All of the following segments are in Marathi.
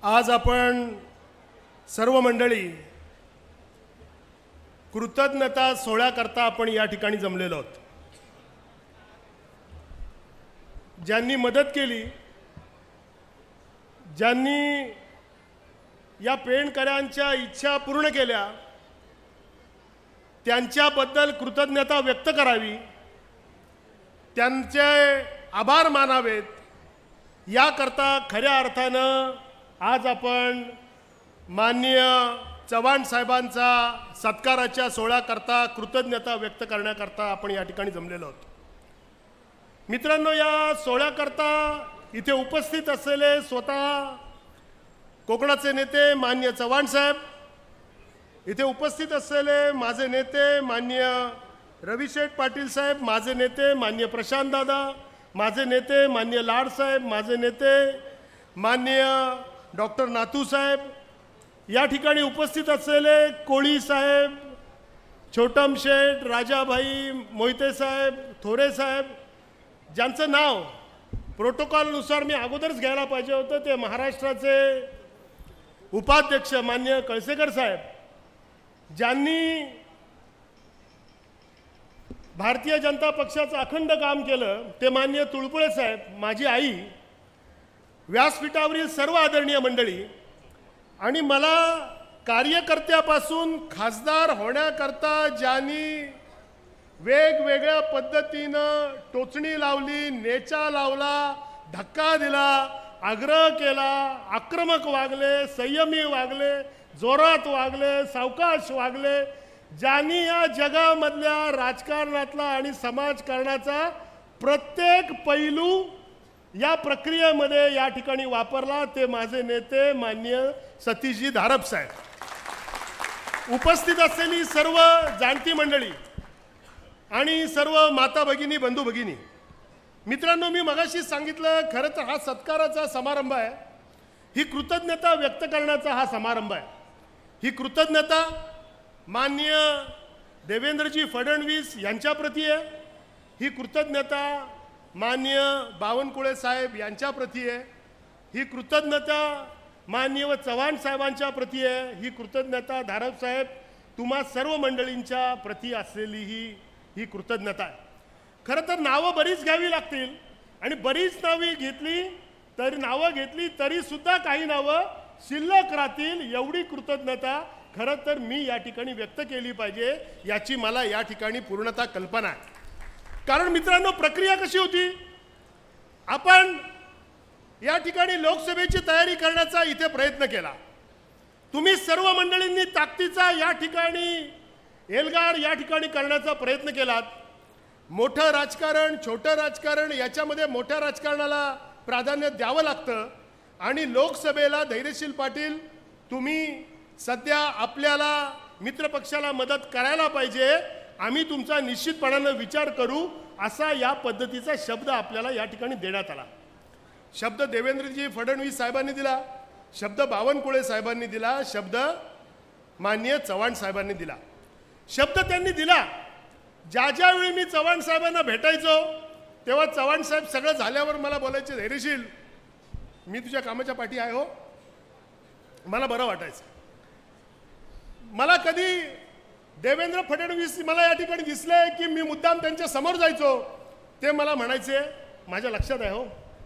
आज आपण सर्व मंडळी कृतज्ञता सोहळ्याकरता आपण या ठिकाणी जमलेलो आहोत। ज्यांनी मदत केली, ज्यांनी या पेणकरांच्या इच्छा पूर्ण केल्या, त्यांच्याबद्दल कृतज्ञता व्यक्त करावी, त्यांचे आभार मानावेत, याकरता खऱ्या अर्थानं आज आपण माननीय चव्हाण साहेबांचा सत्काराच्या सोहळ्याकरता कृतज्ञता व्यक्त करण्याकरता आपण या ठिकाणी जमलेलो आहोत। मित्रांनो, या सोहळ्याकरता इथे उपस्थित असलेले स्वतः कोकणाचे नेते माननीय चव्हाण साहेब, इथे उपस्थित असलेले माझे नेते माननीय रविशेठ पाटील साहेब, माझे नेते माननीय प्रशांत दादा, माझे नेते माननीय लाड साहेब, माझे नेते माननीय डॉक्टर नातू साहेब, या ठिकाणी उपस्थित असलेले कोळी साहेब, छोटम शेठ, राजाभाई, मोहिते साहेब, थोरे साहेब, ज्यांचं नाव प्रोटोकॉलनुसार मी अगोदरच घ्यायला पाहिजे होतं, ते महाराष्ट्राचे उपाध्यक्ष माननीय कळसेकर साहेब, ज्यांनी भारतीय जनता पक्षाचं अखंड काम केलं, ते माननीय तुळपुळे साहेब, माझी आई, व्यासपीठावरील सर्व आदरणीय मंडळी, आणि मला कार्यकर्त्यापासून खासदार होण्याकरता ज्यांनी वेगवेगळ्या पद्धतीनं टोचणी लावली, नेचा लावला, धक्का दिला, आग्रह केला, आक्रमक वागले, संयमी वागले, जोरात वागले, सावकाश वागले, ज्यांनी या जगामधल्या राजकारणातला आणि समाजकारणाचा प्रत्येक पैलू या प्रक्रियेमध्ये या ठिकाणी वापरला, ते माझे नेते माननीय सतीशजी धारप साहेब। उपस्थित असलेली सर्व जाणती मंडळी आणि सर्व माता भगिनी, बंधू भगिनी, मित्रांनो, मी मगाशी सांगितलं, खरं तर हा सत्काराचा समारंभ आहे, ही कृतज्ञता व्यक्त करण्याचा हा समारंभ आहे। ही कृतज्ञता माननीय देवेंद्रजी फडणवीस यांच्याप्रती आहे, ही कृतज्ञता माननीय बावनकुळे साहेब यांच्याप्रती आहे, ही कृतज्ञता माननीय चव्हाण साहेबांच्या प्रती आहे, ही कृतज्ञता धारप साहेब तुम्हा सर्व मंडळींच्या प्रती असलेली ही कृतज्ञता आहे। खरं तर नावं बरीच घ्यावी लागतील आणि बरीच नावं घेतली तरी सुद्धा काही नावं शिल्लक राहतील, एवढी कृतज्ञता खरं तर मी या ठिकाणी व्यक्त केली पाहिजे, याची मला या ठिकाणी पूर्णतः कल्पना आहे। कारण मित्रांनो, प्रक्रिया कशी होती, आपण या ठिकाणी लोकसभेची तयारी करण्याचा इथे प्रयत्न केला, तुम्ही सर्व मंडळींनी ताकदीचा या ठिकाणी एल्गार या ठिकाणी करण्याचा प्रयत्न केलात। मोठं राजकारण, छोटं राजकारण, याच्यामध्ये मोठ्या राजकारणाला प्राधान्य द्यावं लागतं आणि लोकसभेला धैर्यशील पाटील, तुम्ही सध्या आपल्याला मित्रपक्षाला मदत करायला पाहिजे, आम्ही तुमचा निश्चितपणाने विचार करू, असा या पद्धतीचा शब्द आपल्याला या ठिकाणी देण्यात आला। शब्द देवेंद्रजी फडणवीस साहेबांनी दिला, शब्द बावनकुळे साहेबांनी दिला, शब्द माननीय चव्हाण साहेबांनी दिला। शब्द त्यांनी दिला, ज्यावेळी मी चव्हाण साहेबांना भेटायचो तेव्हा चव्हाण साहेब सगळं झाल्यावर मला बोलायचे, धैर्यशील, मी तुझ्या कामाच्या पाठी आहे हो, मला बरं वाटायचं। मला कधी देवेंद्र फडणवीस मला या ठिकाणी दिसले की मी मुद्दाम त्यांच्या समोर जायचो, ते मला म्हणायचे, माझ्या लक्षात आहे हो,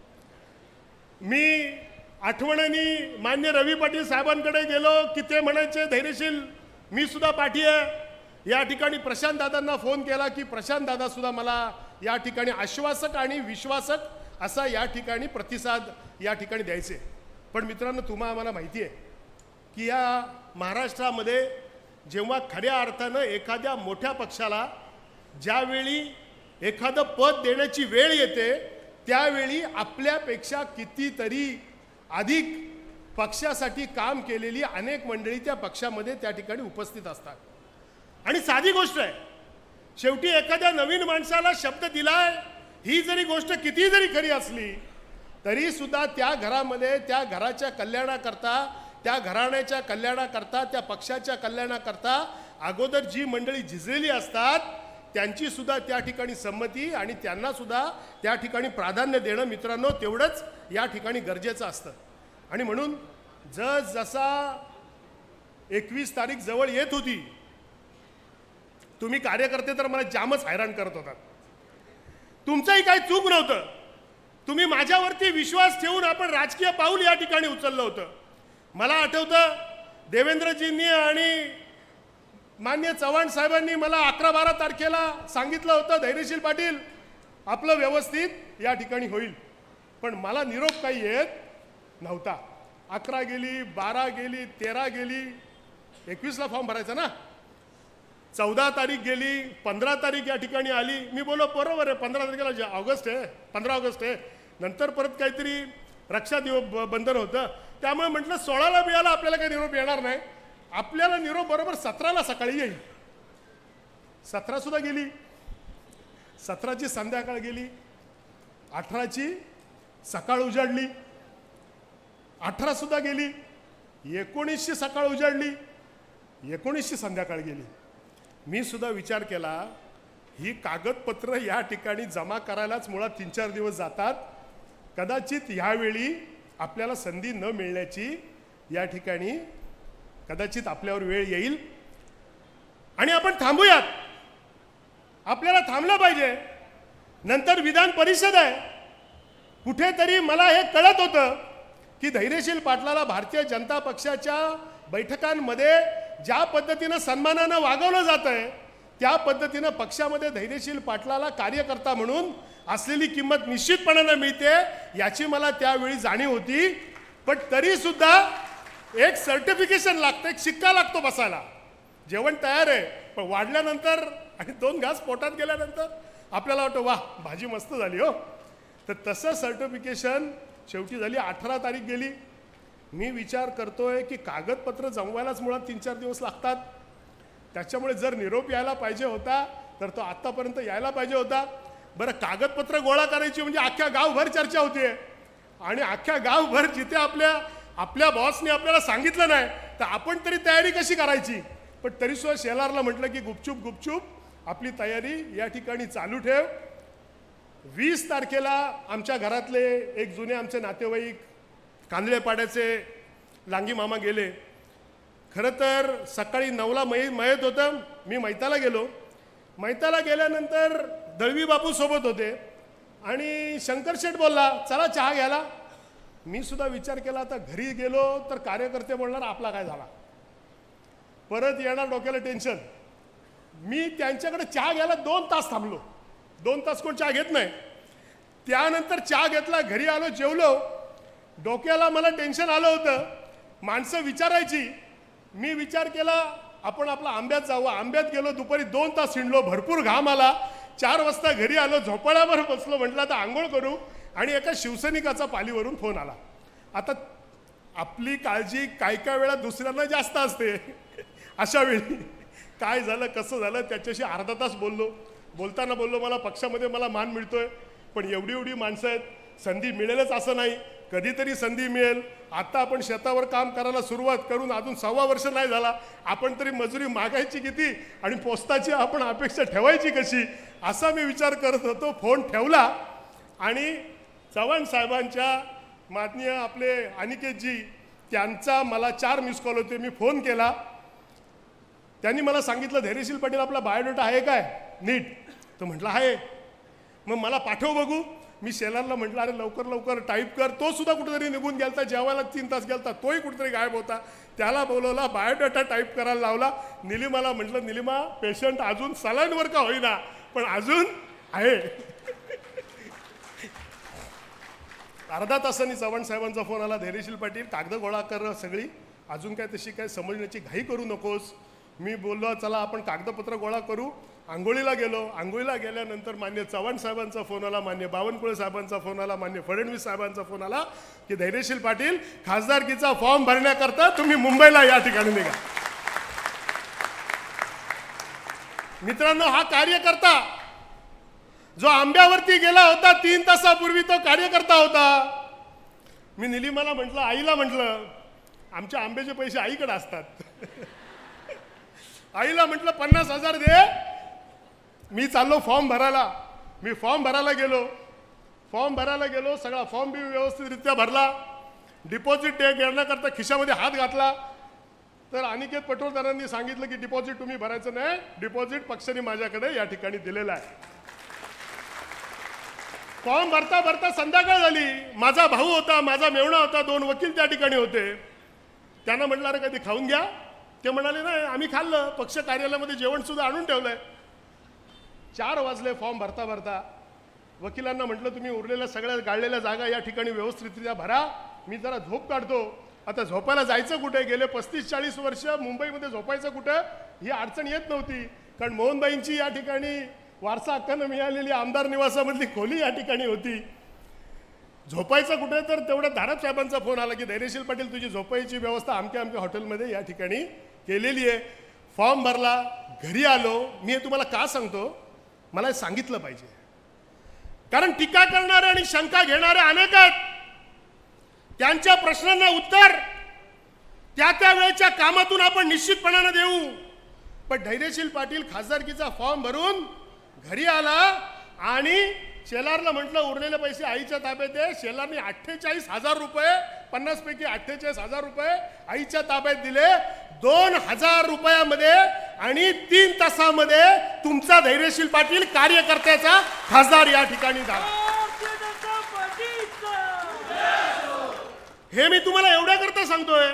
मी आठवणीने मान्य रवी पाटील साहेबांकडे गेलो की ते म्हणायचे, धैर्यशील, मी सुद्धा पाठी आहे। या ठिकाणी प्रशांत दादांना फोन केला की प्रशांत दादा सुद्धा मला या ठिकाणी आश्वासक आणि विश्वासक असा या ठिकाणी प्रतिसाद या ठिकाणी द्यायचे। पण मित्रांनो, आम्हाला माहिती आहे की या महाराष्ट्रामध्ये जेव्हा खऱ्या अर्थानं एखाद्या मोठ्या पक्षाला ज्यावेळी एखादं पद देण्याची वेळ येते, त्यावेळी आपल्यापेक्षा कितीतरी अधिक पक्षासाठी काम केलेली अनेक मंडळी त्या पक्षामध्ये त्या ठिकाणी उपस्थित असतात। आणि साधी गोष्ट आहे, शेवटी एखाद्या नवीन माणसाला शब्द दिलाय, ही जरी गोष्ट किती जरी खरी असली तरी सुद्धा त्या घरामध्ये, त्या घराच्या कल्याणाकरता, त्या घराण्याच्या कल्याणाकरता, त्या पक्षाच्या कल्याणाकरता अगोदर जी मंडळी झिजलेली असतात त्यांची सुद्धा त्या ठिकाणी संमती आणि त्यांना सुद्धा त्या ठिकाणी प्राधान्य देणं मित्रांनो तेवढंच या ठिकाणी गरजेचं असतं। आणि म्हणून जसा 21 तारीख जवळ येत होती, तुम्ही कार्यकर्ते तर मला जामच हैराण करत होतात. तुमचंही काही चूक नव्हतं. तुम्ही माझ्यावरती विश्वास ठेवून आपण राजकीय पाऊल या ठिकाणी उचललं होतं. मला आठवतं देवेंद्रजींनी आणि मान्य चव्हाण साहेबांनी मला 11-12 तारखेला सांगितलं होतं, धैर्यशील पाटील आपलं व्यवस्थित या ठिकाणी होईल. पण मला निरोप काही येत नव्हता. 11 गेली, 12 गेली, 13 गेली, 21ला फॉर्म भरायचा ना, 14 तारीख गेली, 15 तारीख या ठिकाणी आली. मी बोलो बरोबर आहे, 15 तारखेला ऑगस्ट आहे, 15 ऑगस्ट आहे. नंतर परत काहीतरी रक्षा बंधन होतं, त्यामुळे म्हटलं 16ला बियाला आपल्याला काही निरोप येणार नाही. आपल्याला निरोप बरोबर 17ला सकाळी येईल. 17 सुद्धा गेली, 17ची संध्याकाळ गेली, 18ची सकाळ उजाडली, 18 सुद्धा गेली, 19ची सकाळ उजाडली, 19ची संध्याकाळ गेली. मी सुद्धा विचार केला, ही कागदपत्र या ठिकाणी जमा करायलाच मुळात 3-4 दिवस जातात. कदाचित ह्यावेळी आपल्याला संधी न मिळण्याची या ठिकाणी कदाचित आपल्यावर वेळ येईल आणि आपण थांबूयात. आपल्याला थांबलं पाहिजे. नंतर विधान परिषद आहे. कुठेतरी मला हे कळत होतं की धैर्यशील पाटलाला भारतीय जनता पक्षाच्या बैठकांमध्ये ज्या पद्धतीनं सन्मानानं वागवलं जात आहे, त्या पद्धतीनं पक्षामध्ये धैर्यशील पाटलाला कार्यकर्ता म्हणून असलेली किंमत निश्चितपणानं मिळते, याची मला त्यावेळी जाणीव होती. पण तरी सुद्धा एक सर्टिफिकेशन लागतं, एक शिक्का लागतो बसायला. जेवण तयार आहे, पण वाढल्यानंतर आणि 2 घास पोटात गेल्यानंतर आपल्याला वाटतं वाह भाजी मस्त झाली हो. तर तसं सर्टिफिकेशन शेवटी झाली. 18 तारीख गेली. मी विचार करतोय की कागदपत्र जमवायलाच मुळात 3-4 दिवस लागतात. त्याच्यामुळे जर निरोप यायला पाहिजे होता तर तो आत्तापर्यंत यायला पाहिजे होता. बरं, कागदपत्र गोळा करायची म्हणजे अख्ख्या गावभर चर्चा होतीये आणि अख्ख्या गावभर जिथे आपल्या बॉसने आपल्याला सांगितलं नाही तर आपण तरी तयारी कशी करायची. पण तरीसुद्धा शेलारला म्हटलं की गुपचूप आपली तयारी या ठिकाणी चालू ठेव. 20 तारखेला आमच्या घरातले एक जुने आमचे नातेवाईक कांदळेपाड्याचे लांगी मामा गेले. खरं तर सकाळी 9ला मयत होतं. मी मैताला गेलो. मैताला गेल्यानंतर दळवी बापू सोबत होते आणि शंकर शेठ बोलला चला चहा घ्यायला. मी सुद्धा विचार केला आता घरी गेलो तर कार्यकर्ते बोलणार आपला काय झाला, परत येणार डोक्याला टेन्शन. मी त्यांच्याकडे चहा घ्यायला 2 तास थांबलो. 2 तास कोण चहा घेत नाही. त्यानंतर चहा घेतला, घरी आलो, जेवलो. डोक्याला मला टेन्शन आलं होतं. माणसं विचारायची. मी विचार केला आपण आपला आंब्यात जावं. आंब्यात गेलो, दुपारी 2 तास हिंडलो, भरपूर घाम आला. 4 वाजता घरी आलो, झोपाळ्यावर बसलो. म्हटलं आता आंघोळ करू आणि एका शिवसैनिकाचा पालीवरून फोन आला. आता आपली काळजी काय वेळा दुसऱ्यांना जास्त असते. अशा वेळी काय झालं कसं झालं त्याच्याशी अर्धा तास बोललो. बोलताना बोललो मला पक्षामध्ये मला मान मिळतोय, पण एवढी माणसं आहेत, संधी मिळेलच असं नाही, कधीतरी संधी मिळेल. आता आपण शेतावर काम करायला सुरुवात करून अजून 1.25 वर्ष नाही झाला, आपण तरी मजुरी मागायची किती आणि पोस्टाची आपण अपेक्षा ठेवायची कशी, असा मी विचार करत होतो. फोन ठेवला आणि चव्हाण साहेबांच्या माननीय आपले अनिकेतजी त्यांचा मला 4 मिस कॉल होते. मी फोन केला. त्यांनी मला सांगितलं धैर्यशील पाटील आपला बायोडेटा आहे काय नीट. तो म्हटलं आहे. मग मला पाठव बघू. मी शेलारला म्हटलं अरे लवकर टाईप कर. तो सुद्धा कुठेतरी निघून गेलता, जेवायला 3 तास गेलता, तोही कुठेतरी गायब होता. त्याला बोलवला, बायोडेटा टाईप करायला लावला. निलिमाला म्हटलं निलिमा पेशंट अजून सलाईनवर का होईना पण अजून आहे. अर्धा तासांनी चव्हाण साहेबांचा फोन आला, धैर्यशील पाटील कागद गोळा कर सगळी, अजून काय तशी काय समजण्याची घाई करू नकोस. मी बोललो चला आपण कागदपत्र गोळा करू. आंघोळीला गेलो. आंघोळीला गेल्यानंतर मान्य चव्हाण साहेबांचा फोन आला, मान्य बावनकुळे साहेबांचा फोन आला, मान्य फडणवीस साहेबांचा फोन आला की धैर्यशील पाटील खासदारकीचा फॉर्म भरण्याकरता तुम्ही मुंबईला या ठिकाणी निघा. मित्रांनो, हा कार्यकर्ता जो आंब्यावरती गेला होता 3 तासापूर्वी तो कार्यकर्ता होता. मी निलिमाला म्हटलं, आईला म्हटलं आमच्या आंब्याचे पैसे आईकडे असतात. आईला म्हटलं 50,000 दे, मी चाललो फॉर्म भरायला. मी फॉर्म भरायला गेलो. सगळा फॉर्म बी व्यवस्थितरित्या भरला. डिपॉझिट घेण्याकरता खिशामध्ये हात घातला तर अनिकेत पटवर्धनांनी सांगितलं की डिपॉझिट तुम्ही भरायचं नाही, डिपॉझिट पक्षाने माझ्याकडे या ठिकाणी दिलेलं आहे. फॉर्म भरता भरता संध्याकाळ झाली. माझा भाऊ होता, माझा मेवणा होता, 2 वकील त्या ठिकाणी होते. त्यांना म्हटलं अरे कधी खाऊन घ्या. ते म्हणाले नाही आम्ही खाल्लं, पक्ष कार्यालयामध्ये जेवण सुद्धा आणून ठेवलंय. 4 वाजले फॉर्म भरता भरता. वकिलांना म्हटलं तुम्ही उरलेल्या सगळ्या गाळलेल्या जागा या ठिकाणी व्यवस्थितरित्या भरा, मी जरा झोप काढतो. आता झोपायला जायचं कुठे? गेले 35-40 वर्ष मुंबईमध्ये झोपायचं कुठं ही अडचण येत नव्हती, कारण मोहनबाईंची या ठिकाणी वारसा हक्कानं मिळालेली आमदार निवासामधली खोली या ठिकाणी होती. झोपायचं कुठे? तर तेवढं धारप साहेबांचा फोन आला की धैर्यशील पाटील तुझी झोपायची व्यवस्था आमच्या हॉटेलमध्ये या ठिकाणी केलेली आहे. फॉर्म भरला, घरी आलो. मी हे तुम्हाला का सांगतो, मला हे सांगितलं पाहिजे, कारण टीका करणारे आणि शंका घेणारे अनेक आहेत. त्यांच्या प्रश्नांना उत्तर त्या त्या वेळेच्या कामातून आपण निश्चितपणाने देऊ. पण धैर्यशील पाटील खासदारकीचा फॉर्म भरून घरी आला आणि शेलारला म्हटलं उरलेले पैसे आईच्या ताब्यात आहे. शेलारने 48,000 रुपये, 50 पैकी 48,000 रुपये आईच्या ताब्यात दिले. 2,000 रुपयामध्ये आणि 3 तासामध्ये तुमचा धैर्यशील पाटील कार्यकर्त्याचा खासदार या ठिकाणी झाला. हे मी तुम्हाला एवढ्या करता सांगतोय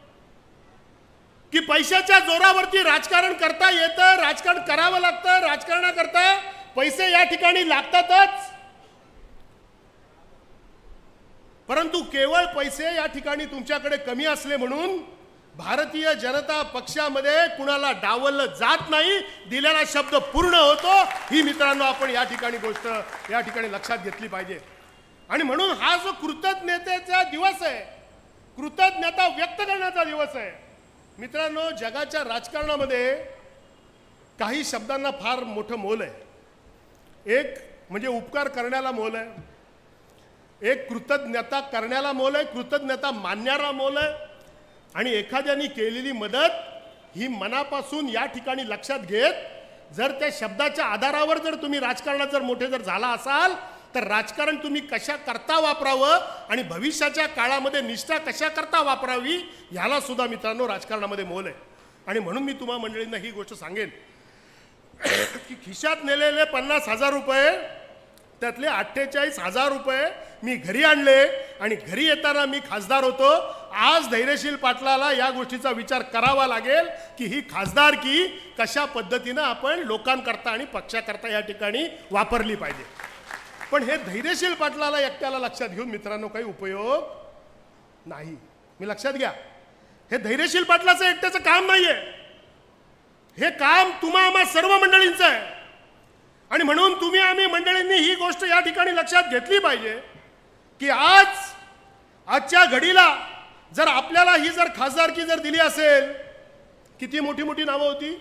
की पैशाच्या जोरावरती राजकारण करता येतं, राजकारण करावं लागतं. राजकारणाकरता पैसे या ठिकाणी लागतातच, परंतु केवळ पैसे या ठिकाणी तुमच्याकडे कमी असले म्हणून भारतीय जनता पक्षामध्ये कुणाला डावललं जात नाही. दिलेला शब्द पूर्ण होतो, ही मित्रांनो आपण या ठिकाणी गोष्ट या ठिकाणी लक्षात घेतली पाहिजे. आणि म्हणून हा जो कृतज्ञतेचा दिवस आहे, कृतज्ञता व्यक्त करण्याचा दिवस आहे मित्रांनो. जगाच्या राजकारणामध्ये काही शब्दांना फार मोठं मोल आहे. एक म्हणजे उपकार करण्याला मोल आहे, एक कृतज्ञता करण्याला मोल आहे, कृतज्ञता मानण्याला मोल आहे, आणि एखाद्याने केलेली मदत ही मनापासून या ठिकाणी लक्षात घेत जर त्या शब्दाच्या आधारावर जर तुम्ही राजकारणात जर मोठे जर झाला असाल तर राजकारण तुम्ही कशा करता वापरावं आणि भविष्याच्या काळामध्ये निष्ठा कशा करता वापरावी ह्याला सुद्धा मित्रांनो राजकारणामध्ये मोल आहे. आणि म्हणून मी तुम्हा मंडळींना ही गोष्ट सांगेन की खिशात नेलेले 50,000 रुपये त्यातले 48,000 रुपये मी घरी आणले आणि घरी येताना मी खासदार होतो. आज धैर्यशील पाटलाला या गोष्टीचा विचार करावा लागेल की ही खासदारकी कशा पद्धतीनं आपण लोकांकरता आणि पक्षाकरता या ठिकाणी वापरली पाहिजे. पण हे धैर्यशील पाटलाला एकट्याला लक्षात घेऊन मित्रांनो काही उपयोग नाही. मी लक्षात घ्या, हे धैर्यशील पाटलाचं एकट्याचं काम नाहीये, हे काम तुम्हा आम्हा सर्व मंडळींचं आहे. आणि म्हणून तुम्ही आम्ही मंडळींनी ही गोष्ट या ठिकाणी लक्षात घेतली पाहिजे की आजच्या घडीला जर आपल्याला ही जर खासदारकी जर दिली असेल, किती मोठी मोठी नावं होती,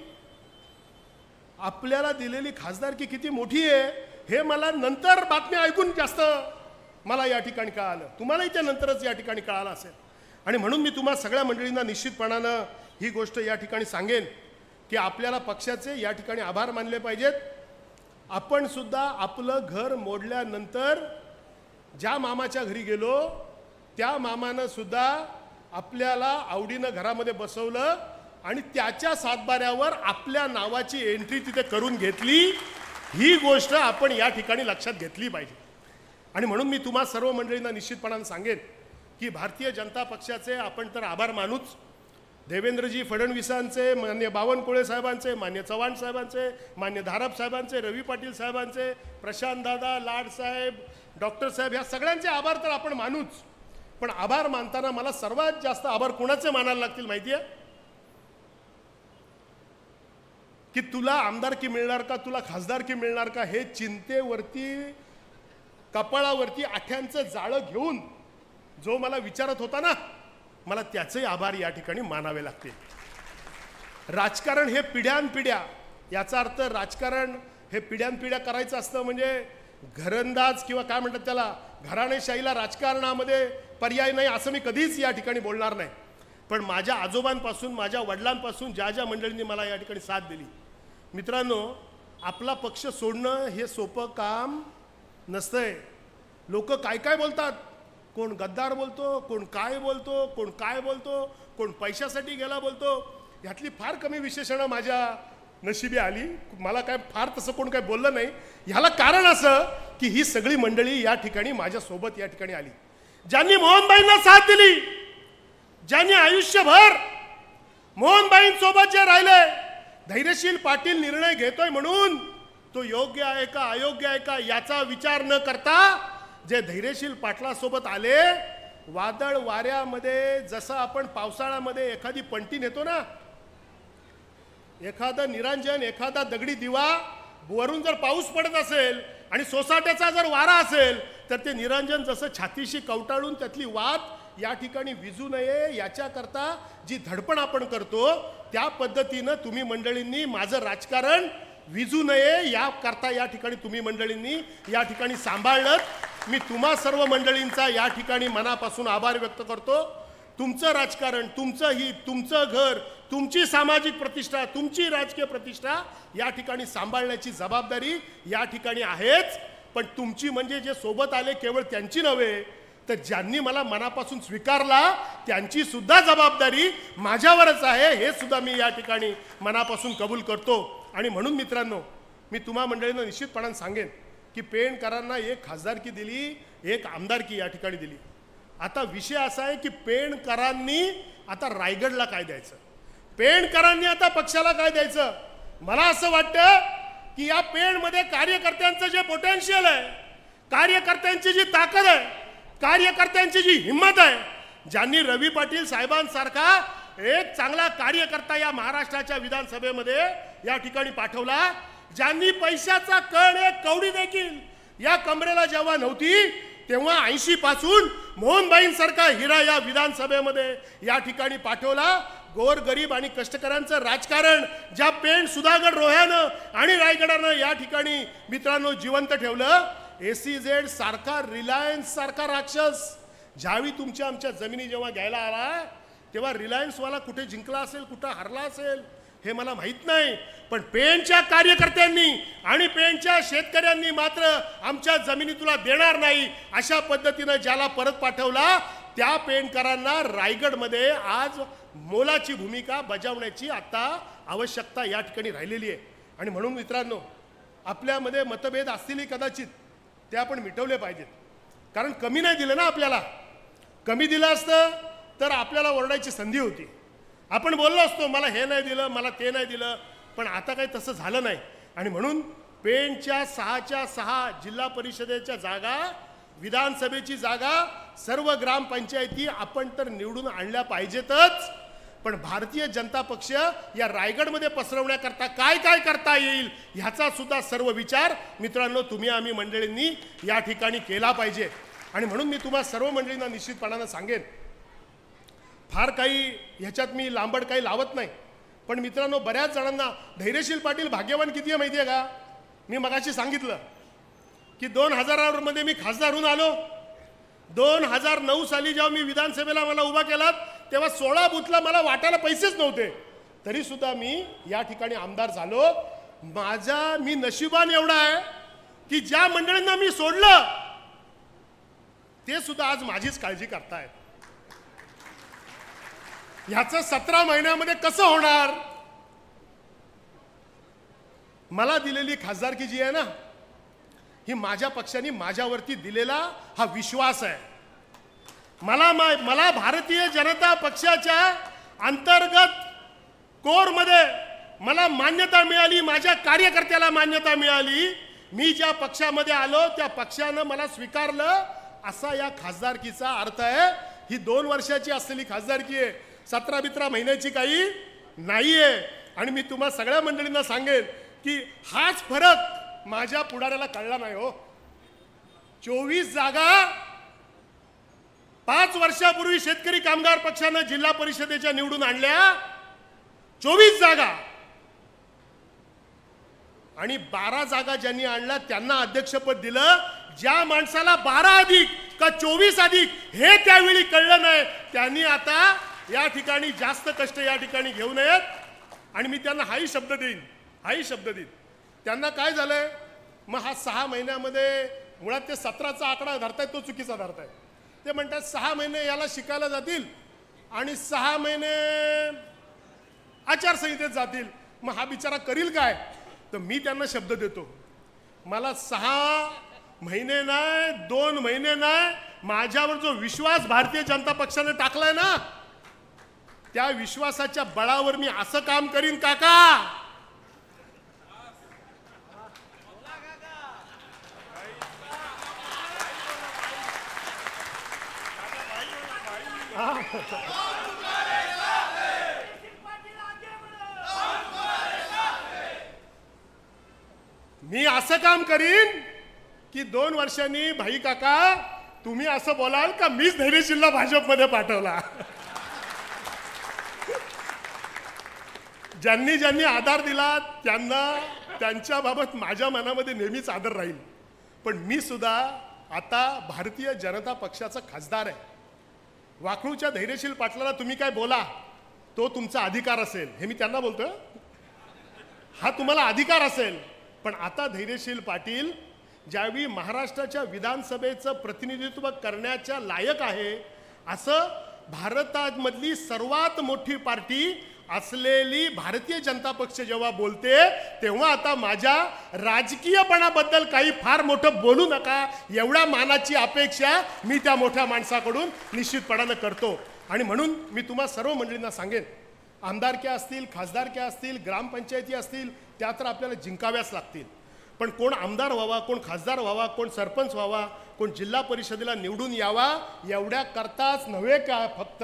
आपल्याला दिलेली खासदारकी किती मोठी आहे हे मला नंतर बातम्या ऐकून जास्त मला या ठिकाणी कळालं, तुम्हालाही त्या नंतरच या ठिकाणी कळालं असेल. आणि म्हणून मी तुम्हा सगळ्या मंडळींना निश्चितपणानं ही गोष्ट या ठिकाणी सांगेन की आपल्याला पक्षाचे या ठिकाणी आभार मानले पाहिजेत. आपण सुद्धा आपलं घर मोडल्यानंतर ज्या मामाच्या घरी गेलो त्या मामानं सुद्धा आपल्याला आवडीनं घरामध्ये बसवलं आणि त्याच्या सातबाऱ्यावर आपल्या नावाची एंट्री तिथे करून घेतली. ही गोष्ट आपण या ठिकाणी लक्षात घेतली पाहिजे. आणि म्हणून मी तुम्हा सर्व मंडळींना निश्चितपणाने सांगेन की भारतीय जनता पक्षाचे आपण तर आभार मानूच. देवेंद्रजी फडणवीसांचे, मान्य बावनकुळे साहेबांचे, मान्य चव्हाण साहेबांचे, मान्य धारप साहेबांचे, रवी पाटील साहेबांचे, प्रशांत दादा, लाड साहेब, डॉक्टर साहेब, ह्या सगळ्यांचे आभार तर आपण मानूच. पण आभार मानताना मला सर्वात जास्त आभार कोणाचे मानायला लागतील माहिती आहे? की तुला आमदारकी मिळणार का, तुला खासदारकी मिळणार का, हे चिंतेवरती कपाळावरती आठ्यांचं जाळं घेऊन जो मला विचारत होता ना, मला त्याचे आभार या ठिकाणी मानावे लागतील. राजकारण हे पिढ्यानपिढ्या, याचा अर्थ राजकारण हे पिढ्यानपिढ्या करायचं असतं म्हणजे घरंदाज किंवा काय म्हणतात त्याला घराणेशाहीला राजकारणामध्ये पर्याय नाही असं मी कधीच या ठिकाणी बोलणार नाही. पण माझ्या आजोबांपासून, माझ्या वडिलांपासून ज्या ज्या मंडळींनी मला या ठिकाणी साथ दिली, मित्रांनो, आपला पक्ष सोडणं हे सोपं काम नसतंय. लोक काय काय बोलतात, कोण गद्दार बोलतो, कोण काय बोलतो, कोण काय बोलतो, कोण पैशासाठी गेला बोलतो. यातली फार कमी विशेषणं माझ्या नशिबी आली. मला काय फार तसं कोण काय बोललं नाही. ह्याला कारण असं की ही सगळी मंडळी या ठिकाणी माझ्यासोबत या ठिकाणी आली, ज्यांनी मोहनबाईंना साथ दिली, ज्यांनी आयुष्यभर मोहनबाईंसोबत जे राहिले. धैर्यशील पाटील निर्णय घेतोय म्हणून तो योग्य आहे का अयोग्य आहे का याचा विचार न करता जे धैर्यशील पाटलासोबत आले, वादळ वाऱ्यामध्ये जसं आपण पावसाळ्यामध्ये एखादी पंटी नेतो ना, एखादं निरांजन, एखादा दगडी दिवा, वरून जर पाऊस पडत असेल आणि सोसाट्याचा जर वारा असेल तर ते निरांजन जसं छातीशी कवटाळून त्यातली वात या ठिकाणी विजू नये याच्याकरता जी धडपड आपण करतो, त्या पद्धतीनं तुम्ही मंडळींनी माझं राजकारण विजू नये याकरता या ठिकाणी तुम्ही मंडळींनी या ठिकाणी सांभाळलं. मी तुम्हा सर्व मंडळींचा या ठिकाणी मनापासून आभार व्यक्त करतो. तुमचं राजकारण, तुमचं हित, तुमचं घर, तुमची सामाजिक प्रतिष्ठा, तुमची राजकीय प्रतिष्ठा या ठिकाणी सांभाळण्याची जबाबदारी या ठिकाणी आहेच. पण तुमची म्हणजे जे सोबत आले केवळ त्यांची नव्हे, तर ज्यांनी मला मनापासून स्वीकारला त्यांची सुद्धा जबाबदारी माझ्यावरच आहे, हे सुद्धा मी या ठिकाणी मनापासून कबूल करतो. आणि म्हणून मित्रांनो, मी तुम्हा मंडळींना निश्चितपणाने सांगेन की पेणकरांना एक खासदारकी दिली, एक आमदारकी या ठिकाणी दिली. आता विषय असा आहे की पेणकरांनी आता रायगडला काय द्यायचं, पेणकरांनी आता पक्षाला काय द्यायचं. मला असं वाटतं की या पेणमध्ये कार्यकर्त्यांचं जे पोटेन्शियल आहे, कार्यकर्त्यांची जी ताकद आहे, कार्यकर्त्यांची जी हिंमत आहे, ज्यांनी रवी पाटील साहेबांसारखा एक चांगला कार्यकर्ता या महाराष्ट्राच्या विधानसभेमध्ये या ठिकाणी पाठवला, ज्यांनी पैशाचा कण एक कवडी देखील या कमरेला जेव्हा नव्हती तेव्हा 80 पासून मोहनबाईंसारखा हिरा या विधानसभेमध्ये या ठिकाणी पाठवला. गोरगरीब आणि कष्टकऱ्यांचं राजकारण ज्या पेण सुधागड रोह्यानं आणि रायगडानं या ठिकाणी मित्रांनो जिवंत ठेवलं. SEZ सारखा, रिलायन्स सारखा राक्षस ज्यावेळी तुमच्या आमच्या जमिनी जेव्हा घ्यायला आला तेव्हा रिलायन्सवाला कुठे जिंकला असेल, कुठं हरला असेल हे मला माहीत नाही. पण पेणच्या कार्यकर्त्यांनी आणि पेणच्या शेतकऱ्यांनी मात्र आमच्या जमिनी तुला देणार नाही अशा पद्धतीनं ज्याला परत पाठवला, त्या पेणकरांना रायगडमध्ये आज मोलाची भूमिका बजावण्याची आता आवश्यकता या ठिकाणी राहिलेली आहे. आणि म्हणून मित्रांनो, आपल्यामध्ये मतभेद असतील कदाचित, ते आपण मिटवले पाहिजेत. कारण कमी नाही दिलं ना आपल्याला. कमी दिलं असतं तर आपल्याला ओरडायची संधी होती. आपण बोललो असतो मला हे नाही दिलं, मला ते नाही दिलं. पण आता काही तसं झालं नाही. आणि म्हणून पेणच्या 6च्या 6 जिल्हा परिषदेच्या जागा, विधानसभेची जागा, सर्व ग्रामपंचायती आपण तर निवडून आणल्या पाहिजेतच. पण भारतीय जनता पक्ष या रायगडमध्ये पसरवण्याकरता काय काय करता येईल ह्याचा सुद्धा सर्व विचार मित्रांनो तुम्ही आम्ही मंडळींनी या ठिकाणी केला पाहिजे. आणि म्हणून मी तुम्हा सर्व मंडळींना निश्चितपणानं सांगेन, फार काही ह्याच्यात मी लांबड काही लावत नाही. पण मित्रांनो, बऱ्याच जणांना धैर्यशील पाटील भाग्यवान किती आहे माहिती आहे का? मी मगाशी सांगितलं की 2000 मध्ये मी खासदार होऊन आलो. 2009 साली जेव्हा मी विधानसभेला मला उभा केलात तेव्हा 16 बूथला मला वाटायला पैसेच नव्हते, तरी सुद्धा मी या ठिकाणी आमदार झालो. मी नशिबान एवढा आहे की ज्या मंडळींना मी सोडलं ते सुद्धा आज माझीच काळजी करतायत. ह्याचं 17 महिन्यामध्ये कसं होणार? मला दिलेली खासदारकी जी आहे ना, ही माझ्या पक्षाने माझ्यावरती दिलेला हा विश्वास आहे. मला भारतीय जनता पक्षाच्या अंतर्गत कोरमध्ये मला मान्यता मिळाली, माझ्या कार्यकर्त्याला मान्यता मिळाली. मी ज्या पक्षामध्ये आलो त्या पक्षानं मला स्वीकारलं, असा या खासदारकीचा अर्थ आहे. ही 2 वर्षाची असलेली खासदारकी आहे, 17-17 महिन्याची काही नाहीये. आणि मी तुम्हा सगळ्या मंडळींना सांगेन की हाच फरक माझ्या पुढाऱ्याला कळला नाही हो. 24 जागा 5 वर्षापूर्वी शेतकरी कामगार पक्षानं जिल्हा परिषदेच्या निवडून आणल्या, 24 जागा. आणि 12 जागा ज्यांनी आणल्या त्यांना अध्यक्षपद दिलं. ज्या माणसाला 12 अधिक का 24 अधिक हे त्यावेळी कळलं नाही, त्यांनी आता या ठिकाणी जास्त कष्ट या ठिकाणी घेऊ नयेत. आणि मी त्यांना हाही शब्द देईन. त्यांना काय झालंय, मग हा 6 महिन्यामध्ये मुळात ते 17चा आकडा धरतायत, तो चुकीचा धरतायत. ते म्हणतात 6 महिने याला शिकायला जातील आणि 6 महिने आचारसंहितेत जातील, मग हा बिचारा करील काय? तर मी त्यांना शब्द देतो, मला 6 महिने नाही, 2 महिने नाही, माझ्यावर जो विश्वास भारतीय जनता पक्षाने टाकलाय ना, त्या विश्वासाच्या बळावर मी असं काम करीन काका. मी असं काम करीन की 2 वर्षांनी भाई काका तुम्ही असं बोलाल का मीच धैर्यशीलला भाजपमध्ये पाठवला. ज्यांनी ज्यांनी आधार दिला त्यांना त्यांच्याबाबत माझ्या मनामध्ये नेहमीच आदर राहील. पण मी सुद्धा आता भारतीय जनता पक्षाचा खासदार आहे. वाकळूच्या धैर्यशील पाटलाला तुम्ही काय बोला, तो तुमचा अधिकार असेल, हे मी त्यांना बोलतोय, हा तुम्हाला अधिकार असेल. पण आता धैर्यशील पाटील ज्यावेळी महाराष्ट्राच्या विधानसभेचं प्रतिनिधित्व करण्याच्या लायक आहे, असं भारतामधली सर्वात मोठी पार्टी असलेली भारतीय जनता पक्ष जेव्हा बोलते, तेव्हा आता माझ्या राजकीयपणाबद्दल काही फार मोठं बोलू नका, एवढ्या मानाची अपेक्षा मी त्या मोठ्या माणसाकडून निश्चितपणानं करतो. आणि म्हणून मी तुम्हा सर्व मंडळींना सांगेन, आमदारक्या असतील, खासदारक्या असतील, ग्रामपंचायती असतील, त्या तर आपल्याला जिंकाव्याच लागतील. पण कोण आमदार व्हावा, कोण खासदार व्हावा, कोण सरपंच व्हावा, कोण जिल्हा परिषदेला निवडून यावा, एवढ्या करताच नव्हे का फक्त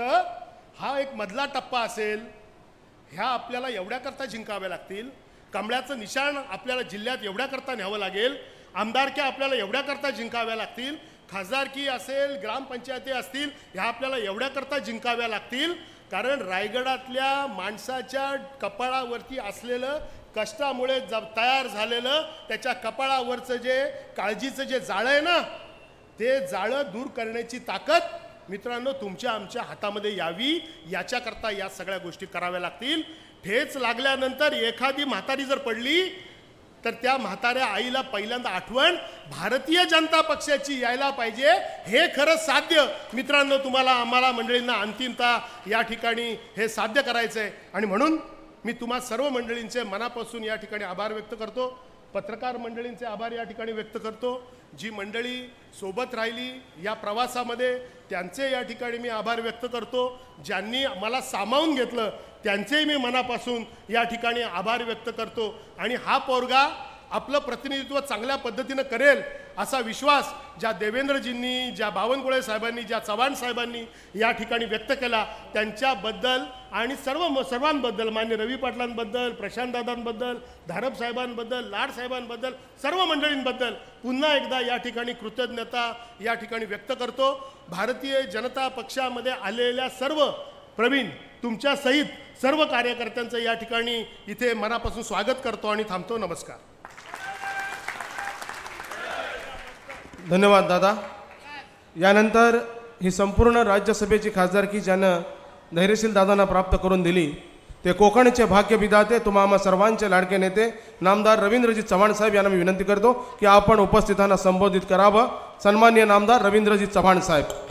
हा एक मधला टप्पा असेल, ह्या आपल्याला एवढ्या करता जिंकाव्या लागतील. कमळाचं निशाण आपल्याला जिल्ह्यात एवढ्या करता न्यावं लागेल. आमदारक्या आपल्याला एवढ्या करता जिंकाव्या लागतील. खासदारकी असेल, ग्रामपंचायती असतील, ह्या आपल्याला एवढ्या करता जिंकाव्या लागतील. कारण रायगडातल्या माणसाच्या कपाळावरती असलेलं कष्टामुळे तयार झालेलं त्याच्या कपाळावरचं जे काळजीचं जे जाळं आहे ना, ते जाळं दूर करण्याची ताकद मित्रांनो तुमच्या आमच्या हातामध्ये यावी, याच्याकरता या सगळ्या गोष्टी कराव्या लागतील. ठेच लागल्यानंतर एखादी म्हातारी जर पडली तर त्या म्हाताऱ्या आईला पहिल्यांदा आठवण भारतीय जनता पक्षाची यायला पाहिजे. हे खरं साध्य मित्रांनो तुम्हाला आम्हाला मंडळींना अंतिमता या ठिकाणी हे साध्य करायचं आहे. आणि म्हणून मी तुम्हा सर्व मंडळींचे मनापासून या ठिकाणी आभार व्यक्त करतो. पत्रकार मंडळींचे आभार या ठिकाणी व्यक्त करतो. जी मंडळी सोबत राहिली या प्रवासामध्ये त्यांचे या ठिकाणी मी आभार व्यक्त करतो. ज्यांनी मला सामावून घेतलं त्यांचेही मी मनापासून या ठिकाणी आभार व्यक्त करतो. आणि हा पोरगा आपलं प्रतिनिधित्व चांगल्या पद्धतीनं करेल असा विश्वास ज्या देवेंद्रजींनी, ज्या बावनकुळे साहेबांनी, ज्या चव्हाण साहेबांनी या ठिकाणी व्यक्त केला त्यांच्याबद्दल आणि सर्वांबद्दल, मान्य रवी पाटलांबद्दल, प्रशांतदादांबद्दल, धारप साहेबांबद्दल, लाड साहेबांबद्दल, सर्व मंडळींबद्दल पुन्हा एकदा या ठिकाणी कृतज्ञता या ठिकाणी व्यक्त करतो. भारतीय जनता पक्षामध्ये आलेल्या सर्व प्रवीण तुमच्या सहित सर्व कार्यकर्त्यांचं या ठिकाणी इथे मनापासून स्वागत करतो आणि थांबतो. नमस्कार. धन्यवाद दादा. यानंतर ही संपूर्ण राज्यसभेची खासदारकी ज्यानं धैर्यशील दादांना प्राप्त करून दिली ते कोकणचे भाग्य विधाते तुम्हा आम्हा सर्वांचे लाडके नेते नामदार रवींद्रजी चव्हाण साहेब यांना मी विनंती करतो की आपण उपस्थितांना संबोधित करावं. सन्माननीय नामदार रवींद्रजी चव्हाण साहेब.